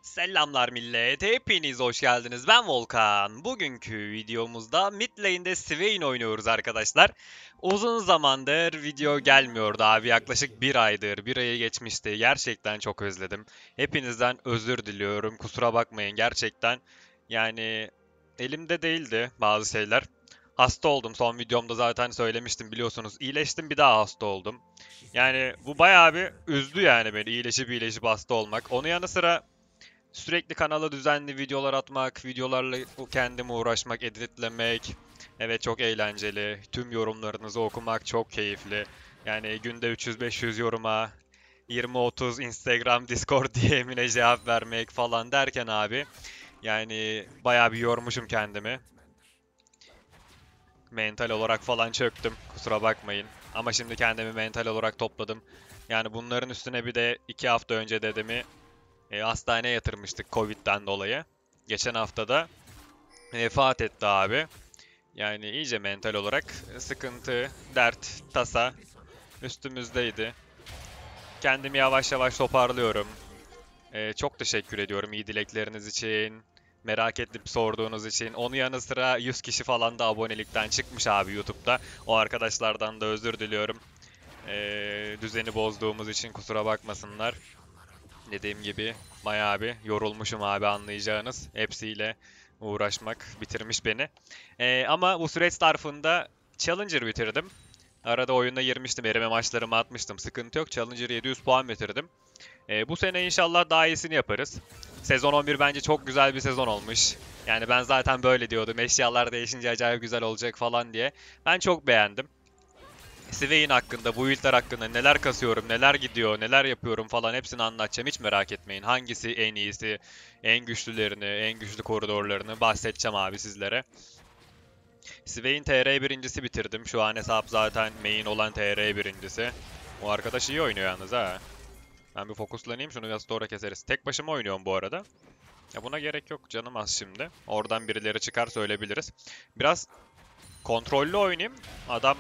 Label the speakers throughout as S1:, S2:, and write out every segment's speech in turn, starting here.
S1: Selamlar millet, hepiniz hoş geldiniz. Ben Volkan. Bugünkü videomuzda mid lane'de Swain oynuyoruz arkadaşlar. Uzun zamandır video gelmiyordu abi. Yaklaşık bir aydır, bir ayı geçmişti. Gerçekten çok özledim. Hepinizden özür diliyorum. Kusura bakmayın gerçekten. Yani elimde değildi bazı şeyler. Hasta oldum. Son videomda zaten söylemiştim biliyorsunuz. İyileştim bir daha hasta oldum. Yani bu bayağı bir üzdü yani beni iyileşip hasta olmak. Onun yanı sıra sürekli kanala düzenli videolar atmak, videolarla kendime uğraşmak, editlemek. Evet çok eğlenceli. Tüm yorumlarınızı okumak çok keyifli. Yani günde 300-500 yoruma, 20-30 Instagram, Discord DM'ine cevap vermek falan derken abi. Yani bayağı bir yormuşum kendimi. Mental olarak falan çöktüm. Kusura bakmayın. Ama şimdi kendimi mental olarak topladım. Yani bunların üstüne bir de 2 hafta önce dedemi hastaneye yatırmıştık Covid'den dolayı. Geçen hafta da vefat etti abi. Yani iyice mental olarak sıkıntı, dert, tasa üstümüzdeydi. Kendimi yavaş yavaş toparlıyorum. Çok teşekkür ediyorum iyi dilekleriniz için. Merak edip sorduğunuz için. Onun yanı sıra 100 kişi falan da abonelikten çıkmış abi YouTube'da. O arkadaşlardan da özür diliyorum. Düzeni bozduğumuz için kusura bakmasınlar. Dediğim gibi bayağı bir yorulmuşum abi anlayacağınız. Hepsiyle uğraşmak bitirmiş beni. Ama bu süreç zarfında Challenger bitirdim. Arada oyuna girmiştim, erime maçlarımı atmıştım. Sıkıntı yok. Challenger 700 puan bitirdim. Bu sene inşallah daha iyisini yaparız. Sezon 11 bence çok güzel bir sezon olmuş. Yani ben zaten böyle diyordum. Eşyalar değişince acayip güzel olacak falan diye. Ben çok beğendim. Swain hakkında, bu build'ler hakkında neler kasıyorum, neler gidiyor, neler yapıyorum falan hepsini anlatacağım. Hiç merak etmeyin. Hangisi en iyisi, en güçlülerini, en güçlü koridorlarını bahsedeceğim abi sizlere. Swain TR birincisi bitirdim. Şu an hesap zaten main olan TR birincisi. O arkadaş iyi oynuyor yalnız ha. Ben bir fokuslanayım şunu biraz sonra keseriz. Tek başıma oynuyorum bu arada. Ya buna gerek yok canım az şimdi. Oradan birileri çıkar söyleyebiliriz. Biraz kontrollü oynayayım. Adam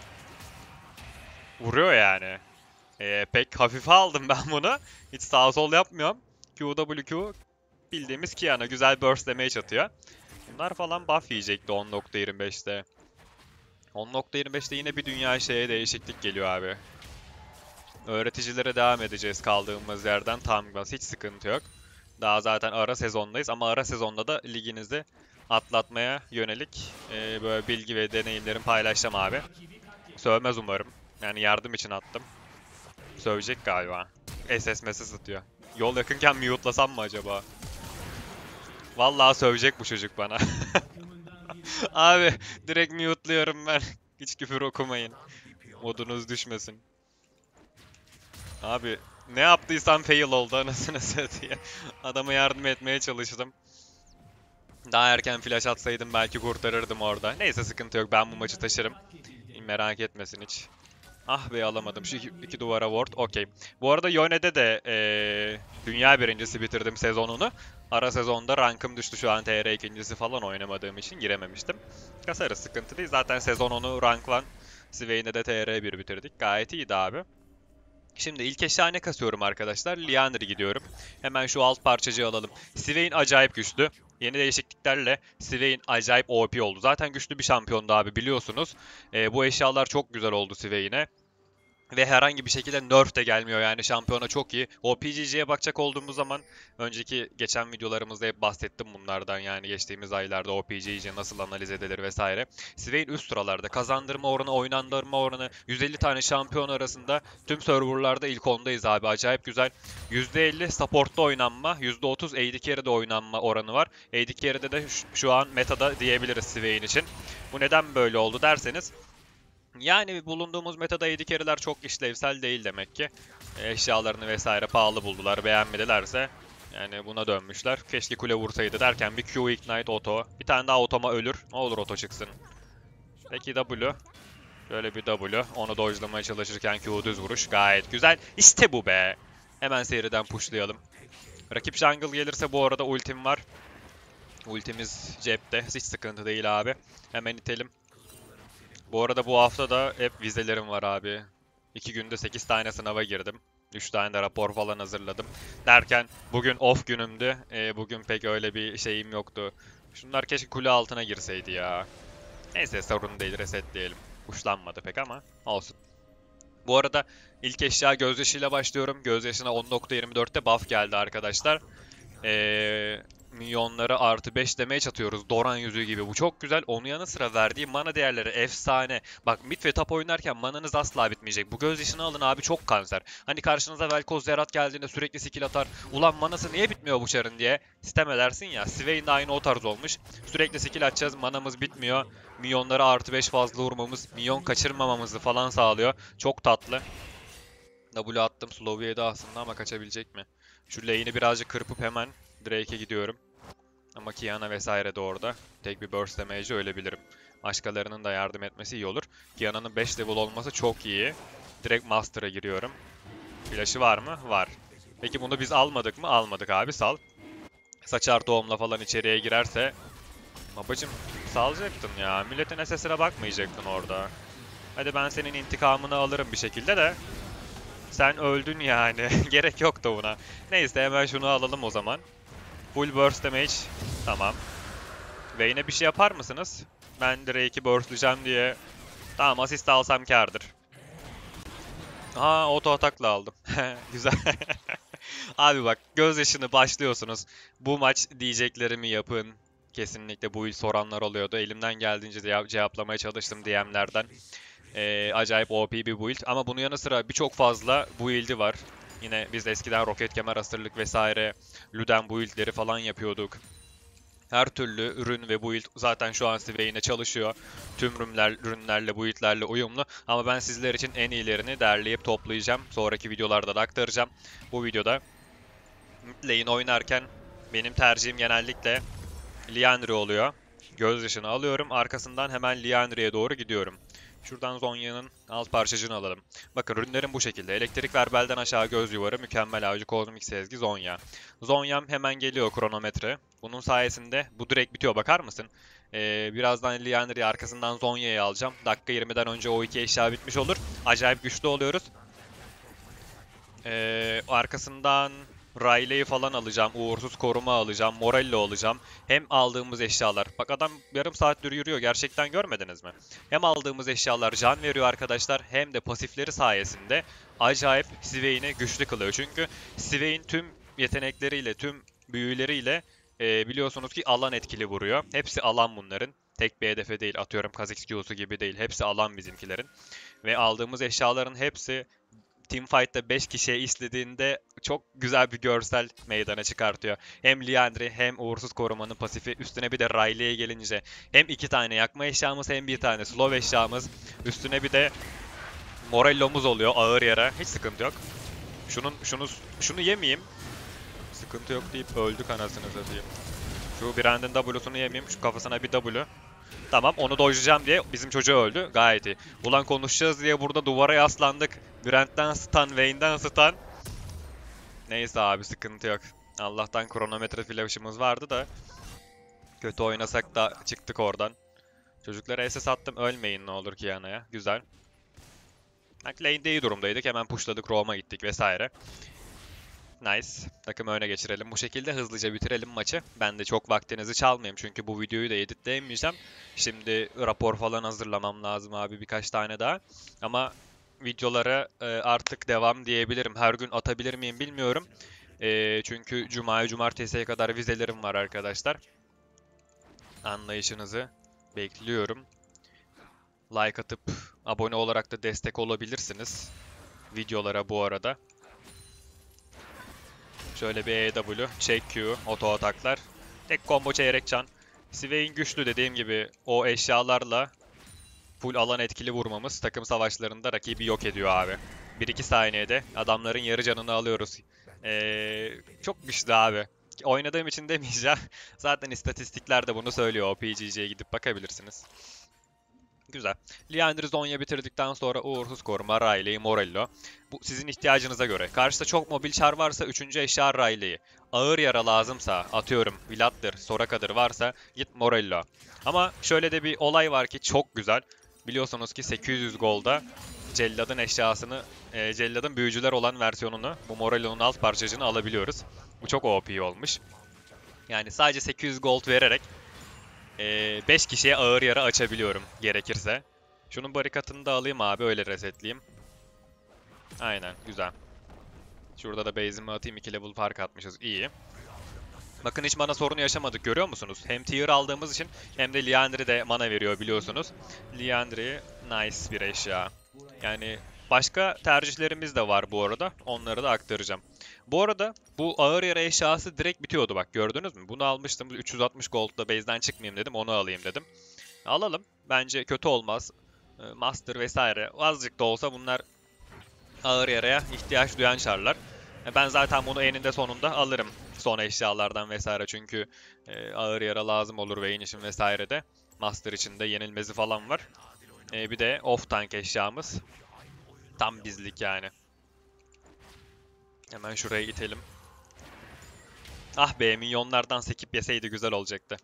S1: vuruyor yani. Pek hafife aldım ben bunu. Hiç sağ sol yapmıyorum. QWQ bildiğimiz Kiana güzel burst damage atıyor. Bunlar falan buff yiyecekti 10.25'te. 10.25'te yine bir dünya şeye değişiklik geliyor abi. Öğreticilere devam edeceğiz kaldığımız yerden tam gaz hiç sıkıntı yok. Daha zaten ara sezondayız ama ara sezonda da liginizi atlatmaya yönelik böyle bilgi ve deneyimlerimi paylaşacağım abi. Sövmez umarım. Yani yardım için attım. Sövecek galiba. SS mesaj atıyor. Yol yakınken mute'lasam mı acaba? Vallahi sövecek bu çocuk bana. Abi direkt mute'luyorum ben. Hiç küfür okumayın. Modunuz düşmesin. Abi ne yaptıysam fail oldu anasını satayım. Adama yardım etmeye çalıştım. Daha erken flash atsaydım belki kurtarırdım orada. Neyse sıkıntı yok ben bu maçı taşırım. Merak etmesin hiç. Ah be alamadım. Şu iki duvara ward. Okey. Bu arada Yone'de de dünya birincisi bitirdim sezonunu. Ara sezonda rankım düştü şu an TR ikincisi falan oynamadığım için girememiştim. Kasarız sıkıntı değil. Zaten sezon onu ranklan Swain'de de TR1 bitirdik. Gayet iyiydi abi. Şimdi ilk eşya kasıyorum arkadaşlar? Liander'ı gidiyorum. Hemen şu alt parçacığı alalım. Swain acayip güçlü. Yeni değişikliklerle Swain acayip OP oldu. Zaten güçlü bir şampiyondu abi biliyorsunuz. Bu eşyalar çok güzel oldu Swain'e. Ve herhangi bir şekilde nerf de gelmiyor yani şampiyona çok iyi. O PGG'ye bakacak olduğumuz zaman geçen videolarımızda hep bahsettim bunlardan yani geçtiğimiz aylarda o PGG nasıl analiz edilir vesaire. Swain üst sıralarda kazandırma oranı, oynandırma oranı 150 tane şampiyon arasında tüm serverlarda ilk ondayız abi acayip güzel. %50 support'ta oynanma, %30 AD carry'de oynanma oranı var. AD carry'de de şu an metada diyebiliriz Swain için. Bu neden böyle oldu derseniz yani bulunduğumuz metada AD carry'ler çok işlevsel değil demek ki. Eşyalarını vesaire pahalı buldular, beğenmedilerse yani buna dönmüşler. Keşke kule vursaydı derken bir Q Ignite Auto. Bir tane daha Auto'ma ölür. Ne olur Auto çıksın. Peki W. Şöyle bir W. Onu dodge'lamaya çalışırken Q düz vuruş. Gayet güzel. İşte bu be. Hemen seriden pushlayalım. Rakip jungle gelirse bu arada ultim var. Ultimiz cepte. Hiç sıkıntı değil abi. Hemen itelim. Bu arada bu hafta da hep vizelerim var abi. 2 günde 8 tane sınava girdim. 3 tane de rapor falan hazırladım. Derken bugün off günümdü. Bugün pek öyle bir şeyim yoktu. Şunlar keşke kule altına girseydi ya. Neyse sorun değil, resetleyelim. Kuşlanmadı pek ama olsun. Bu arada ilk eşya gözyaşıyla başlıyorum. Gözyaşına 10.24'te buff geldi arkadaşlar. Milyonları artı 5 damage atıyoruz. Doran yüzüğü gibi. Bu çok güzel. Onun yanı sıra verdiği mana değerleri efsane. Bak mid ve top oynarken mananız asla bitmeyecek. Bu gözyaşını alın abi, çok kanser. Hani karşınıza Vel'Koz Zerat geldiğinde sürekli skill atar. Ulan manası niye bitmiyor bu çarın diye sitem edersin ya. Swain de aynı o tarz olmuş. Sürekli skill atacağız. Manamız bitmiyor. Milyonları artı 5 fazla vurmamız, milyon kaçırmamamızı falan sağlıyor. Çok tatlı. W attım. Slow yedi aslında ama kaçabilecek mi? Şu lane'i birazcık kırpıp hemen Drake'e gidiyorum. Ama Kiana vesaire de orada. Tek bir burst damage'e ölebilirim. Başkalarının da yardım etmesi iyi olur. Kiana'nın 5 level olması çok iyi. Direkt Master'a giriyorum. Flash'ı var mı? Var. Peki bunu biz almadık mı? Almadık abi, sal. Saçar tohumla falan içeriye girerse... Babacım salacaktın ya. Milletin SS'ine bakmayacaktın orada. Hadi ben senin intikamını alırım bir şekilde de. Sen öldün yani. Gerek yoktu buna. Neyse hemen şunu alalım o zaman. Full burst damage. Tamam. Vayne'e bir şey yapar mısınız? Ben Drake'i burstlayacağım diye. Tamam, asist alsam kârdır. Aa, auto atakla aldım. Güzel. Abi bak, gözyaşını başlıyorsunuz. Bu maç diyeceklerimi yapın. Kesinlikle bu il soranlar oluyordu. Elimden geldiğince cevaplamaya çalıştım DM'lerden. Acayip OP bir build. Ama bunun yanı sıra birçok fazla build'i var. Yine biz eskiden roket kemer asırlık vesaire Luden build'leri falan yapıyorduk. Her türlü ürün ve build zaten şu an Swain'e çalışıyor. Tüm ürünlerle, build'lerle uyumlu. Ama ben sizler için en iyilerini derleyip toplayacağım. Sonraki videolarda da aktaracağım. Bu videoda mid lane oynarken benim tercihim genellikle Liandry oluyor. Gözyaşını alıyorum. Arkasından hemen Liandry'e doğru gidiyorum. Şuradan Zhonya'nın alt parçacığını alalım. Bakın ürünlerim bu şekilde. Elektrik ver belden aşağı göz yuvarı, mükemmel avcı, kozmik sezgi, Zhonya. Zhonya'm hemen geliyor, kronometre. Bunun sayesinde bu direkt bitiyor, bakar mısın? Birazdan Liandry'i arkasından Zhonya'yı alacağım. Dakika 20'den önce o iki eşya bitmiş olur. Acayip güçlü oluyoruz. Arkasından Riley'i falan alacağım. Uğursuz koruma alacağım. Morello alacağım. Hem aldığımız eşyalar. Bak adam yarım saattir yürüyor. Gerçekten görmediniz mi? Hem aldığımız eşyalar can veriyor arkadaşlar. Hem de pasifleri sayesinde acayip Swain'i güçlü kılıyor. Çünkü Swain tüm yetenekleriyle, tüm büyüleriyle biliyorsunuz ki alan etkili vuruyor. Hepsi alan bunların. Tek bir hedefe değil. Atıyorum Kha'Zix Q'su gibi değil. Hepsi alan bizimkilerin. Ve aldığımız eşyaların hepsi Teamfight'ta 5 kişiye istediğinde çok güzel bir görsel meydana çıkartıyor. Hem Liandry hem uğursuz korumanın pasifi, üstüne bir de Riley'e gelince hem 2 tane yakma eşyamız hem bir tane slow eşyamız, üstüne bir de Morello'muz oluyor ağır yara. Hiç sıkıntı yok. Şunu yemeyeyim. Sıkıntı yok deyip öldük anasını satayım. Şu Brand'in W'sunu yemeyeyim. Şu kafasına bir W. Tamam, onu dojlayacağım diye bizim çocuğu öldü. Gayet iyi. Ulan konuşacağız diye burada duvara yaslandık. Brent'ten stun, Vayne'den stun. Neyse abi, sıkıntı yok. Allah'tan kronometre flash'ımız vardı da. Kötü oynasak da çıktık oradan. Çocuklara SS attım, ölmeyin ne olur ki yanaya. Güzel. Bak lane'de iyi durumdaydık. Hemen pushladık, roam'a gittik vesaire. Nice. Takımı öne geçirelim. Bu şekilde hızlıca bitirelim maçı. Ben de çok vaktinizi çalmayayım çünkü bu videoyu da editleyemeyeceğim. Şimdi rapor falan hazırlamam lazım abi, birkaç tane daha. Ama videolara artık devam diyebilirim. Her gün atabilir miyim bilmiyorum. Çünkü cumartesiye kadar vizelerim var arkadaşlar. Anlayışınızı bekliyorum. Like atıp abone olarak da destek olabilirsiniz videolara bu arada. Şöyle bir EW, check Q, auto ataklar. Tek combo çeyrek can. Swain güçlü, dediğim gibi o eşyalarla full alan etkili vurmamız takım savaşlarında rakibi yok ediyor abi. 1-2 saniyede adamların yarı canını alıyoruz. Çok güçlü abi. Oynadığım için demeyeceğim. Zaten istatistikler de bunu söylüyor. OPGG'ye gidip bakabilirsiniz. Güzel. Liandry Zhonya bitirdikten sonra uğursuz koruma, Riley, Morello. Bu sizin ihtiyacınıza göre. Karşıda çok mobil çar varsa 3. eşya Riley. Ağır yara lazımsa, atıyorum Vlad'dır, Soraka'dır varsa git Morello. Ama şöyle de bir olay var ki çok güzel. Biliyorsunuz ki 800 golda Cellad'ın eşyasını, Cellad'ın büyücüler olan versiyonunu, bu Morello'nun alt parçacığını alabiliyoruz. Bu çok OP olmuş. Yani sadece 800 gold vererek 5 kişiye ağır yara açabiliyorum gerekirse. Şunun barikatını da alayım abi, öyle resetleyeyim. Aynen, güzel. Şurada da base'imi atayım, 2 level fark atmışız, iyi. Bakın hiç mana sorunu yaşamadık, görüyor musunuz? Hem tier aldığımız için hem de Liandry de mana veriyor biliyorsunuz. Liandry nice bir eşya. Yani başka tercihlerimiz de var bu arada. Onları da aktaracağım. Bu arada bu ağır yara eşyası direkt bitiyordu, bak gördünüz mü? Bunu almıştım, 360 gold'da base'den çıkmayayım dedim, onu alayım dedim. Alalım. Bence kötü olmaz. Master vesaire azıcık da olsa bunlar ağır yaraya ihtiyaç duyan çarlar. Ben zaten bunu eninde sonunda alırım son eşyalardan vesaire, çünkü ağır yara lazım olur Vayne için vesaire de. Master için de yenilmezi falan var. Bir de off tank eşyamız. Tam bizlik yani. Hemen şuraya itelim. Ah be, minyonlardan sekip yeseydi güzel olacaktı.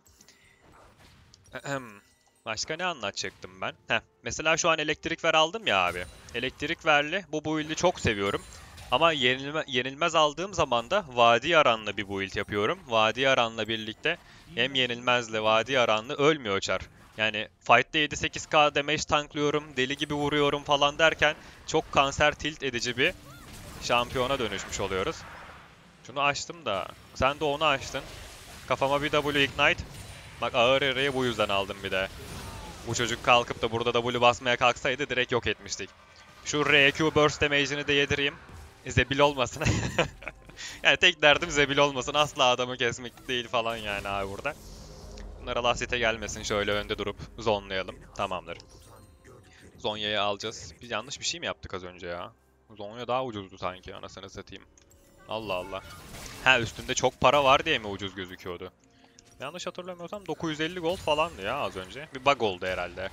S1: Başka ne anlatacaktım ben? Mesela şu an elektrik ver aldım ya abi. Elektrik verli bu build'i çok seviyorum. Ama yenilmez aldığım zaman da Vadi Aran'la bir build yapıyorum. Vadi Aran'la birlikte hem yenilmezle Vadi Aran'la ölmüyor çar. Yani fight'te 7-8k damage tanklıyorum, deli gibi vuruyorum falan derken çok kanser tilt edici bir şampiyona dönüşmüş oluyoruz. Şunu açtım da sen de onu açtın. Kafama bir W ignite. Bak ağır yarayı bu yüzden aldım bir de. Bu çocuk kalkıp da burada W basmaya kalksaydı direkt yok etmiştik. Şu RQ burst damage'ini de yedireyim. Zebil olmasın. Yani tek derdim zebil olmasın. Asla adamı kesmek değil falan yani abi burada. Bunlara last gelmesin. Şöyle önde durup zonlayalım. Tamamdır. Zonya'yı alacağız. Biz yanlış bir şey mi yaptık az önce ya? Zonya daha ucuzdu sanki, anasını satayım. Allah Allah. Ha, üstünde çok para var diye mi ucuz gözüküyordu? Yanlış hatırlamıyorsam 950 gold falandı ya az önce. Bir bug oldu herhalde.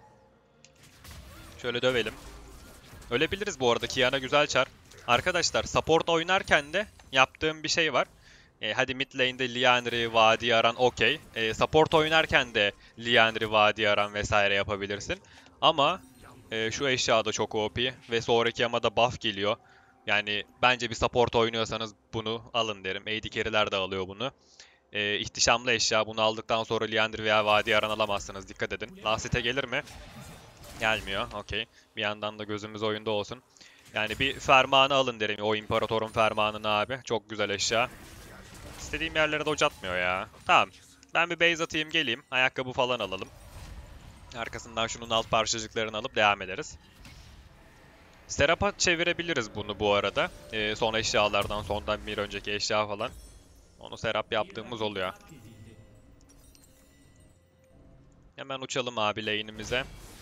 S1: Şöyle dövelim. Ölebiliriz bu arada. Kiana güzel çar. Arkadaşlar support oynarken de yaptığım bir şey var. Hadi mid lane'de Liandry, Vadi Aran okey. Support oynarken de Liandry, Vadi Aran vesaire yapabilirsin. Ama şu eşya da çok OP ve sonraki yamada buff geliyor. Yani bence bir support oynuyorsanız bunu alın derim. AD carry'ler de alıyor bunu. İhtişamlı eşya. Bunu aldıktan sonra Liandry veya Vadi Aran alamazsınız. Dikkat edin. Last gelir mi? Gelmiyor. Okey. Bir yandan da gözümüz oyunda olsun. Yani bir fermanı alın derim. O imparatorun fermanını abi. Çok güzel eşya. İstediğim yerlere dodge atmıyor ya. Tamam. Ben bir base atayım geleyim. Ayakkabı falan alalım. Arkasından şunun alt parçacıklarını alıp devam ederiz. Serap'a çevirebiliriz bunu bu arada. Son eşyalardan, sondan bir önceki eşya falan. Onu Serap yaptığımız oluyor. Hemen uçalım abi lane'imize.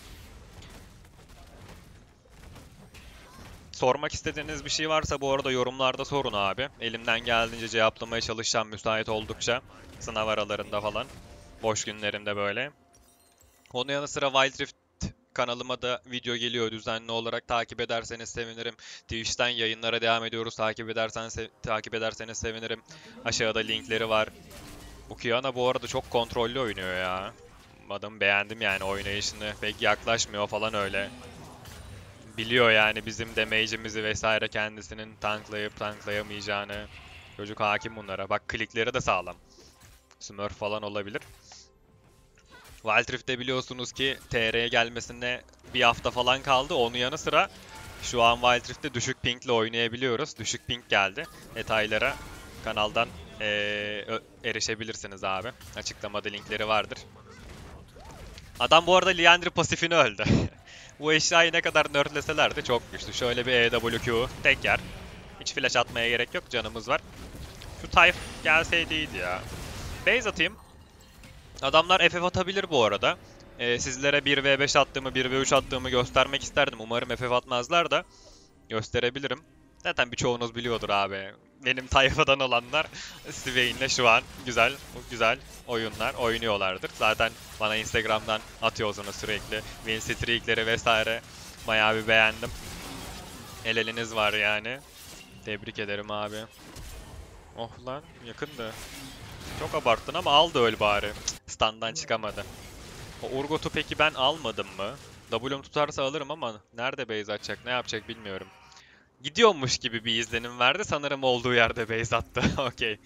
S1: Sormak istediğiniz bir şey varsa bu arada yorumlarda sorun abi. Elimden geldiğince cevaplamaya çalışacağım müsait oldukça. Sınav aralarında falan. Boş günlerimde böyle. Onun yanı sıra Wild Rift kanalıma da video geliyor düzenli olarak. Takip ederseniz sevinirim. Twitch'ten yayınlara devam ediyoruz. Takip ederseniz sevinirim. Aşağıda linkleri var. Bu Kiana bu arada çok kontrollü oynuyor ya. Adamı beğendim yani oynayışını. Pek yaklaşmıyor falan öyle. Biliyor yani bizim damage'imizi vesaire, kendisinin tanklayıp tanklayamayacağını. Çocuk hakim bunlara. Bak klikleri de sağlam. Smurf falan olabilir. Wild Rift'te biliyorsunuz ki TR'ye gelmesine bir hafta falan kaldı. Onun yanı sıra şu an Wild Rift'te düşük pinkle oynayabiliyoruz. Düşük pink geldi. Detaylara kanaldan erişebilirsiniz abi. Açıklamada linkleri vardır. Adam bu arada Liandry pasifini öldü. Bu eşyayı ne kadar nerdleseler de çok güçlü. Şöyle bir EWQ tek yer. Hiç flash atmaya gerek yok, canımız var. Şu Typh gelseydi iyiydi ya. Base atayım. Adamlar FF atabilir bu arada. Sizlere 1v5 attığımı, 1v3 attığımı göstermek isterdim. Umarım FF atmazlar da gösterebilirim. Zaten birçoğunuz biliyordur abi. Benim tayfadan olanlar Swain'le şu an güzel oyunlar oynuyorlardır. Zaten bana Instagram'dan atıyorsunuz sürekli. Win streak'leri vesaire. Bayağı bir beğendim. El eliniz var yani. Tebrik ederim abi. Oh lan yakındı. Çok abarttın ama al da öl bari. Stand'dan çıkamadı. O Urgot'u peki ben almadım mı? W'm tutarsa alırım ama nerede base atacak, ne yapacak bilmiyorum. Gidiyormuş gibi bir izlenim verdi. Sanırım olduğu yerde base attı. Okey.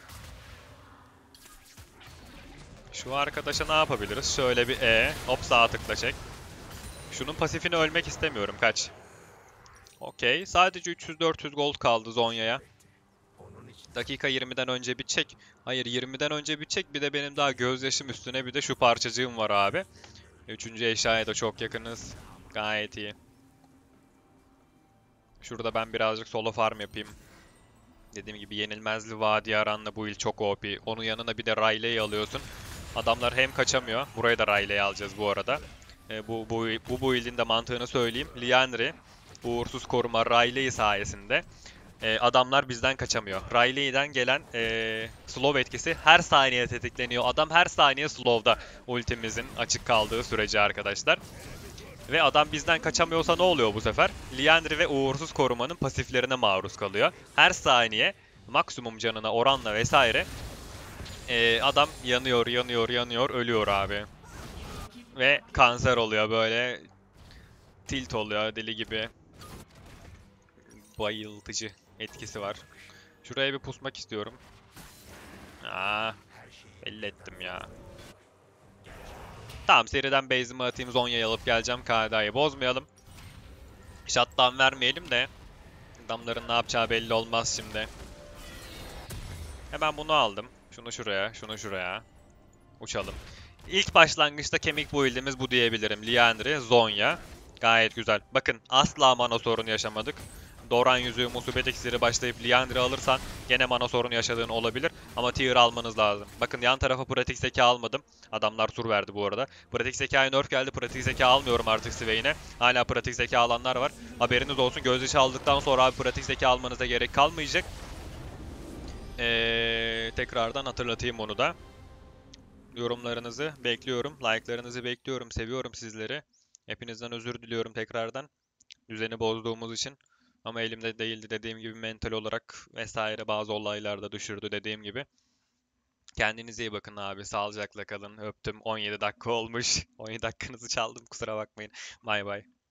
S1: Şu arkadaşa ne yapabiliriz? Şöyle bir hop sağa tıkla çek. Şunun pasifini ölmek istemiyorum. Kaç. Okey. Sadece 300-400 gold kaldı Zonya'ya. Dakika 20'den önce bir çek. Hayır, 20'den önce bir çek. Bir de benim daha gözyaşım üstüne bir de şu parçacığım var abi. Üçüncü eşyaya da çok yakınız. Gayet iyi. Şurada ben birazcık solo farm yapayım. Dediğim gibi yenilmezli Vadi Aran'la bu il çok OP. Onun yanına bir de Rayleigh'i alıyorsun. Adamlar hem kaçamıyor. Buraya da Rayleigh'i alacağız bu arada. Bu ilin de mantığını söyleyeyim. Liandry, uğursuz koruma Rayleigh sayesinde adamlar bizden kaçamıyor. Riley'den gelen slow etkisi her saniye tetikleniyor. Adam her saniye slow'da ultimizin açık kaldığı sürece arkadaşlar. Ve adam bizden kaçamıyorsa ne oluyor bu sefer? Liandry ve uğursuz korumanın pasiflerine maruz kalıyor. Her saniye maksimum canına oranla vesaire adam yanıyor, yanıyor, yanıyor, ölüyor abi. Ve kanser oluyor böyle. Tilt oluyor deli gibi. Bayıltıcı etkisi var. Şuraya bir pusmak istiyorum. Aa, belli ettim ya. Tamam, seriden base'imi atayım, Zonya'yı alıp geleceğim. KDA'yı bozmayalım. Shutdown vermeyelim de adamların ne yapacağı belli olmaz şimdi. Hemen bunu aldım. Şunu şuraya, şunu şuraya. Uçalım. İlk başlangıçta kemik build'imiz bu diyebilirim. Liandry, Zonya. Gayet güzel. Bakın asla mana sorunu yaşamadık. Doran yüzüğü, musibet iksiri başlayıp Liandry alırsan gene mana sorunu yaşadığın olabilir. Ama tier almanız lazım. Bakın yan tarafa pratik zeka almadım. Adamlar tur verdi bu arada. Pratik zekaya nerf geldi. Pratik zeka almıyorum artık Swain'e. Hala pratik zeka alanlar var. Haberiniz olsun, gözyaşı aldıktan sonra abi pratik zeka almanıza gerek kalmayacak. Tekrardan hatırlatayım onu da. Yorumlarınızı bekliyorum. Like'larınızı bekliyorum. Seviyorum sizleri. Hepinizden özür diliyorum tekrardan. Düzeni bozduğumuz için. Ama elimde değildi, dediğim gibi mental olarak vesaire bazı olaylarda düşürdü dediğim gibi. Kendinize iyi bakın abi. Sağlıcakla kalın. Öptüm. 17 dakika olmuş. 17 dakikanızı çaldım. Kusura bakmayın. Bay bay.